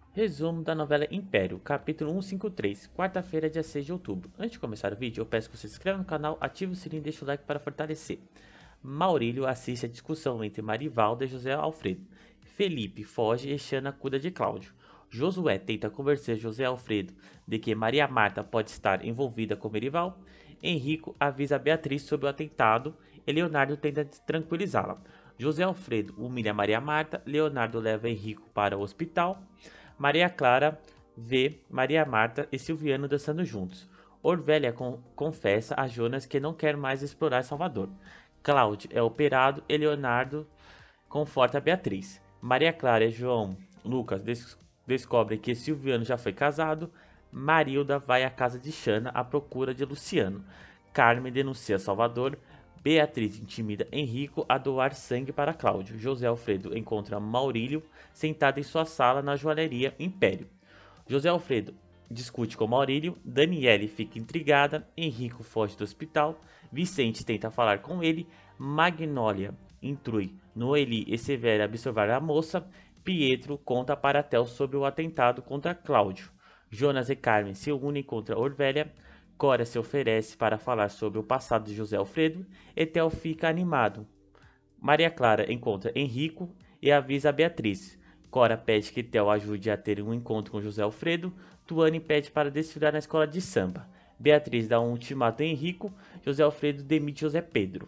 Resumo da novela Império, capítulo 153, quarta-feira, dia 6 de outubro. Antes de começar o vídeo, eu peço que você se inscreva no canal, ative o sininho e deixe o like para fortalecer. Maurílio assiste a discussão entre Marivalda e José Alfredo. Felipe foge e Xana cuida de Cláudio. Josué tenta convencer José Alfredo de que Maria Marta pode estar envolvida com Merival. Henrico avisa Beatriz sobre o atentado e Leonardo tenta tranquilizá-la. José Alfredo humilha Maria Marta, Leonardo leva Henrico para o hospital. Maria Clara vê Maria Marta e Silviano dançando juntos. Orvélia confessa a Jonas que não quer mais explorar Salvador. Cláudio é operado e Leonardo conforta Beatriz. Maria Clara e João Lucas descobrem que Silviano já foi casado. Marilda vai à casa de Xana à procura de Luciano. Carmen denuncia Salvador. Beatriz intimida Henrico a doar sangue para Cláudio. José Alfredo encontra Maurílio sentado em sua sala na joalheria Império. José Alfredo discute com Maurílio, Daniele fica intrigada, Henrico foge do hospital, Vicente tenta falar com ele, Magnólia intrui Noeli e Severa observar a moça, Pietro conta para Tel sobre o atentado contra Cláudio. Jonas e Carmen se unem contra Orvélia, Cora se oferece para falar sobre o passado de José Alfredo e Tel fica animado. Maria Clara encontra Henrico e avisa a Beatriz. Cora pede que Tel ajude a ter um encontro com José Alfredo. Tuane pede para desfilar na escola de samba. Beatriz dá um ultimato a Henrico. José Alfredo demite José Pedro.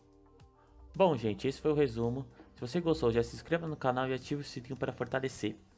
Bom, gente, esse foi o resumo. Se você gostou, já se inscreva no canal e ative o sininho para fortalecer.